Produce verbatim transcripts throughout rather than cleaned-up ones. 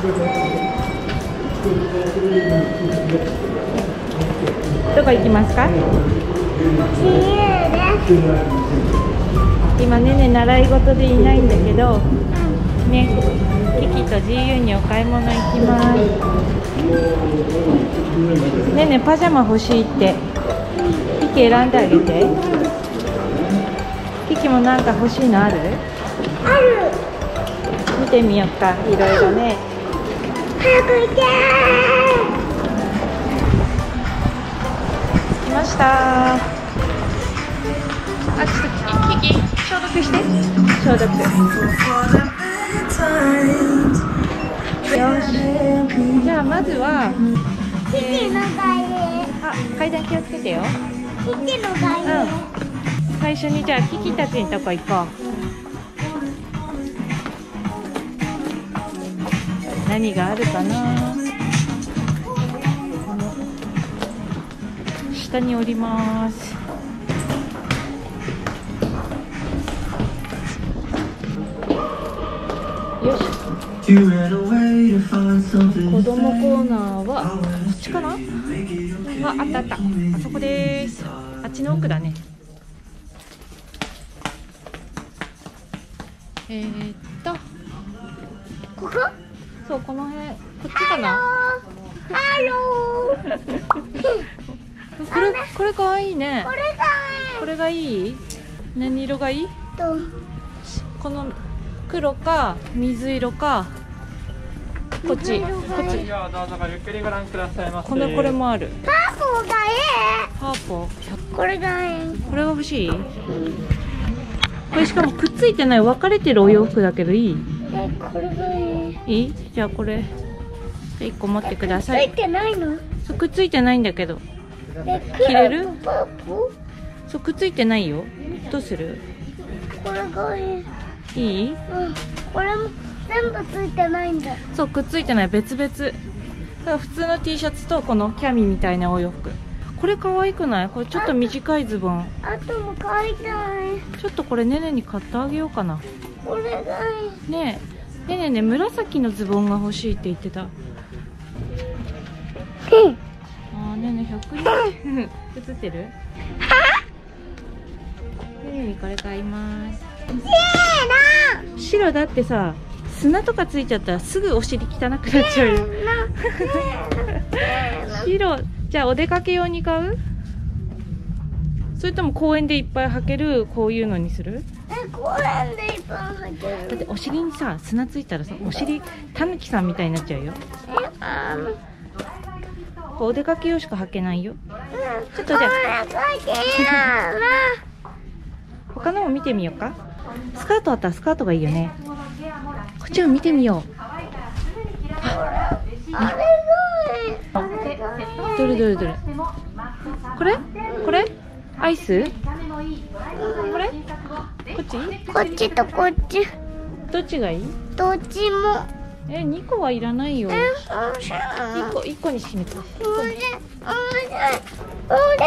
どこ行きますか？今ねね習い事でいないんだけど、ね、キキと自由にお買い物行きます。ねねパジャマ欲しいって。キキ選んであげて。キキもなんか欲しいのある？ ある。 見てみようか、いろいろね。 早く行けー。来ましたー。あ、ちょっとキキ消毒して。消毒。よし。じゃあまずは。 キキの外苑。 あ、階段気をつけてよ。 キキの外苑。 うん。最初にじゃあキキたちのとこ行こう。何があるかな。この下に降ります。よし。子供コーナーはこっちかな。あ、あったあった。あそこです。あっちの奥だね。えー、っとここ？ そう、この辺、こっちかな。 ハロー。 これ、これかわいいね。 これがこれがいい？何色がいい？ とこの黒か水色か。こっち、こっち。 どうぞごゆっくりご覧くださいませ。 このこれもある。 パーポーがえパーポえ。これがええ。 これが欲しい？これしかもくっついてない、分かれてるお洋服だけどいい？ え、これがええ。 いい？じゃあこれいっこ持ってください。 くっついてないの？ そう、くっついてないんだけど。 え、 着れる？ パーポそう、くっついてないよ。どうする？ ー？これがええ。 いい？ うん。これも全部ついてないんだ。 そう、くっついてない、別々。だから普通の T シャツとこのキャミみたいなお洋服。これ可愛くない？これちょっと短いズボン。 あとも買いたい。 ちょっとこれねねに買ってあげようかな。 これがえねえ、ねえねえね、紫のズボンが欲しいって言ってた。 え。 あーねえねえひゃくにん映ってる？ねえねえにこれ買います。白だってさ、砂とかついちゃったらすぐお尻汚くなっちゃうよ。白、じゃあお出かけ用に買う？それとも公園でいっぱい履けるこういうのにする？ え、公園でいっぱい履ける。 だってお尻にさ、砂ついたらさ、お尻たぬきさんみたいになっちゃうよ。 え、あのお出かけ用しか履けないよ。ちょっとじゃあ他のも見てみようか。スカートあったらスカートがいいよね。こっちを見てみよう。 あれがどれどれどれ。これ？これ？アイス？これ？こっち？ こっちとこっち。 どっちがいい？ どっちも。 え、にこはいらないよ。 え、 いっこ、いっこにしめて。 おいしい、おいしい、おいし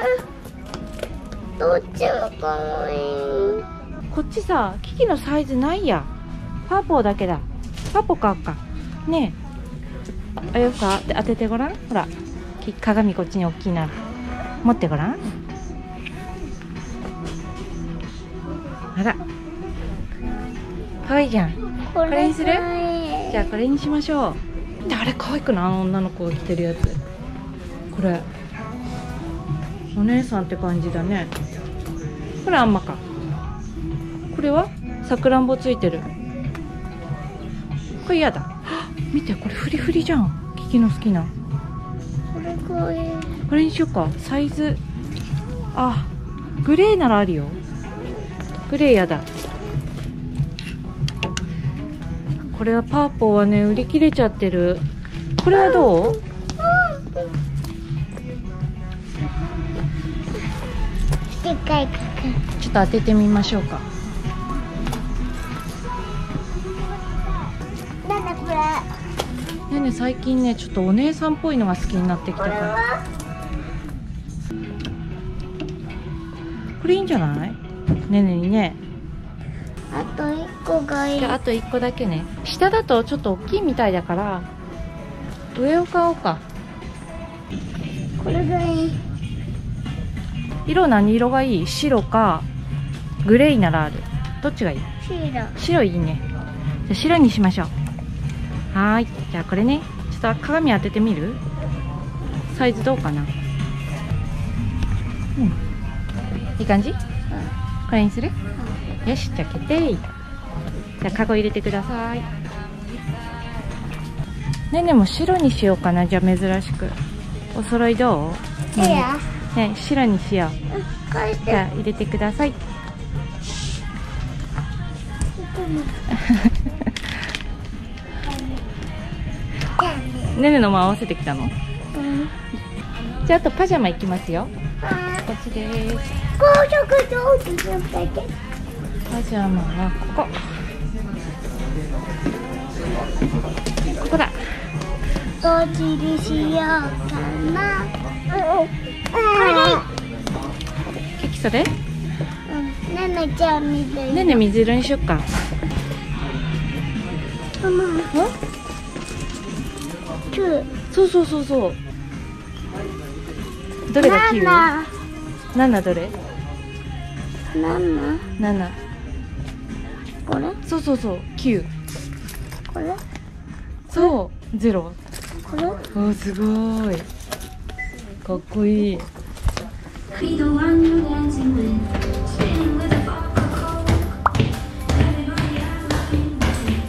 い。どっちもかわいい。 こっちさ、キキのサイズないや。パーポーだけだ。パーポー買おうか。ねえ。あ、よく当て当ててごらん。ほら、き鏡こっちに大きいな。持ってごらん。あら。かわいいじゃん。 これにする？ かわいい。 じゃあこれにしましょう。で、あれ可愛くない？あの女の子が着てるやつ。これ。お姉さんって感じだね。これあんまか。これはさくらんぼついてる。これ嫌だ。見て、これフリフリじゃん。キキの好きな。 これかわいい。 これにしようか。サイズ。あ、グレーならあるよ。グレーやだ。これはパーポーはね、売り切れちゃってる。これはどう？ でっかいか。 ちょっと当ててみましょうか。 なんだこれ。 ねね、最近ね、ちょっとお姉さんっぽいのが好きになってきたから。これいいんじゃない？ねねにね。 あと一個白がいい。 じゃああといっこだけね。下だとちょっと大きいみたいだから上を買おうか。 これがいい。 色何色がいい？白かグレーならある。どっちがいい？ 白。 白いいね。じゃあ白にしましょう。はーい。じゃあこれね、ちょっと鏡当ててみる？サイズどうかな？うん、いい感じ？これにする？よし、じゃあ決定。じゃあカゴ入れてください。ねねも白にしようかな。じゃあ珍しくお揃いどう？ いいや。 ね、白にしよう。 返して。 じゃあ入れてください。ねねのも合わせてきたの？ うん。 じゃああとパジャマいきますよ。 あこっちです。 高速上手だったけど。 パジャマはここ。ここだ。 どっちにしようかな。こケーキそれ？ れ。うん。ねねちゃんみたい。 ねね水色にしよっか。 ママ。 ん？ キュー。 そうそうそうそう。どれがきゅう？ なななどれ？ な。 なな。 これ。 そうそうそう。きゅう。 これ。 そう。ゼロ。 これ。 おーすごい。かっこいい。 Be the one you're dancing with, sitting with a bottle of Coke. Everybody else laughing with me.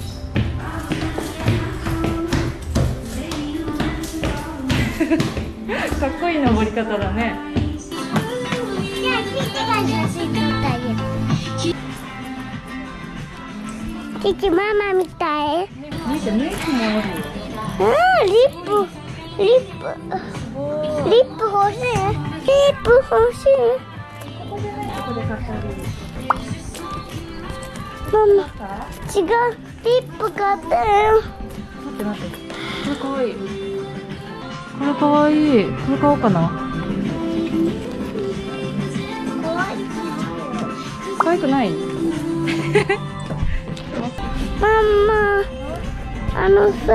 Baby, you want to go. かっこいい登り方だね。 じゃあ、キキが写真撮ってあげる。キキ、ママみたい。 見てメイクもあるよ。 うん、リップ。リップ。リップ欲しい。リップ欲しい。 ここでないとこで買ってあげる。 ママ、違う。リップ買ったよ。 待って待って。これかわいい。これかわいい。これ買おうかな。可愛くない？ ママ、あのさ、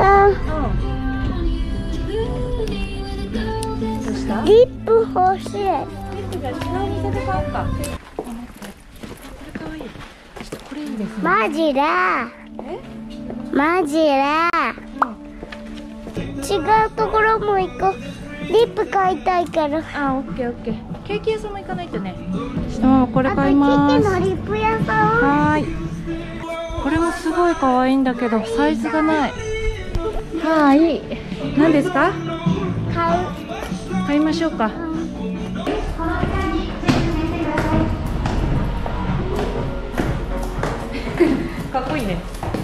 どうした？ リップ欲しい。 じゃあ違う店で買おうか。これかわいい。ちょっとこれいいですね。 マジで。 え？ マジで。違うところも行こう。リップ買いたいから。 あ、オッケーオッケー。ケーキ屋さんも行かないとね。ちょっとママこれ買いまあとす。 キキのリップ屋さん。 はーい。これもすごい可愛いんだけどサイズがない。はーい。何ですか？ 買う。 買いましょうか。かっこいいね。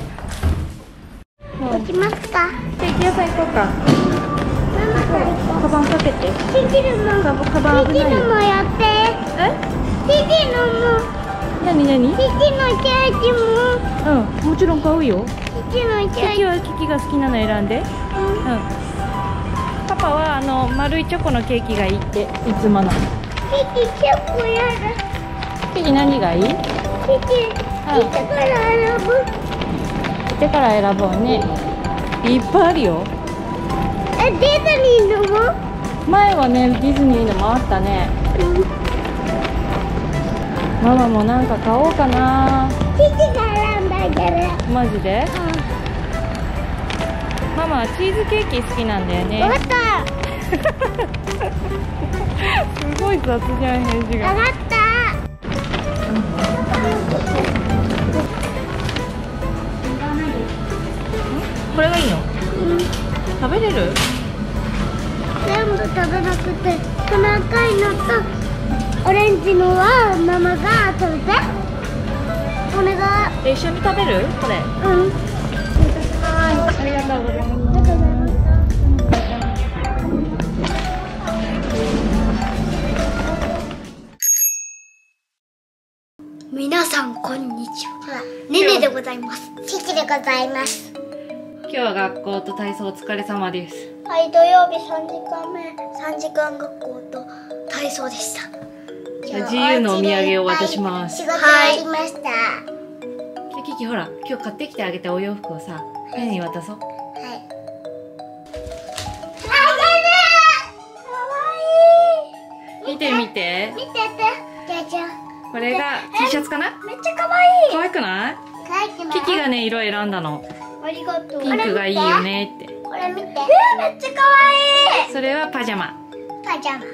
行きますか。 ケーキ屋さん行こうか。 ママから行こカバンかけて。 う。キキのも、 カバカバン危キキないよ。 のもやって。 え？ キキのも、 なになに？ キキのケーキも、 うん、もちろん買うよ。 キキのケーキ。 ケーキはキキが好きなの選んで。うん。パパはあの丸いチョコのケーキがいいっていつもの。 キキチョコやだ。 ケーキ何がいい？ キキ、 うんいつから選ぶ？ 手から選ぼうね。いっぱいあるよ。 え、ディズニーのも？ 前はねディズニーのもあったね。ママもなんか買おうかな。 キキが選んだけど。 マジで？ママはチーズケーキ好きなんだよね。 わかった。 すごい雑じゃん返事が。 わかった。 これがいいの？ うん。 食べれる？ 全部食べなくて、この赤いのとオレンジのはママが食べて。お願い。 え、一緒に食べる？これ。 うん。 はい、ありがとうございます。 ありがとうございました。皆さんこんにちは。ねねでございます。キキでございます。 今日は学校と体操お疲れ様です。 はい、土曜日さんじかんめ、さんじかん学校と体操でした。 じゃあ自由のお土産を渡します。 仕事終わりました。 ケでキキほら今日買ってきてあげたお洋服をさペンに渡そう。 はい。 見て見て。 見てて。じゃじゃん。 これが T シャツかな。 めっちゃ可愛い。 可愛くない？ 可愛くない？ キキがね色選んだの。 ありがとう。 ピンクがいいよねって。 これ見て。えー、めっちゃ可愛い。 それはパジャマ。 パジャマ。こんなのもめっ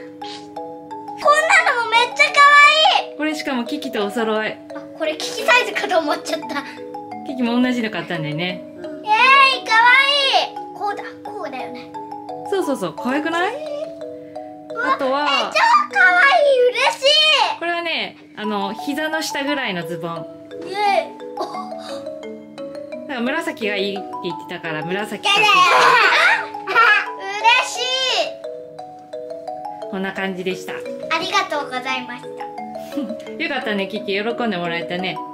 ちゃ可愛い。 これしかもキキとお揃い。 あ、これキキサイズかと思っちゃった。 キキも同じの買ったんだよね。 えー、可愛い。こうだ、こうだよね。 そうそうそう、可愛くない？あとは超可愛い、嬉しい。 これはね、あの膝の下ぐらいのズボン。 イエーイ。 だから紫がいいって言ってたから紫買ってき嬉しい。 た。こんな感じでした。 ありがとうございました。 よかったね、キキ喜んでもらえたね。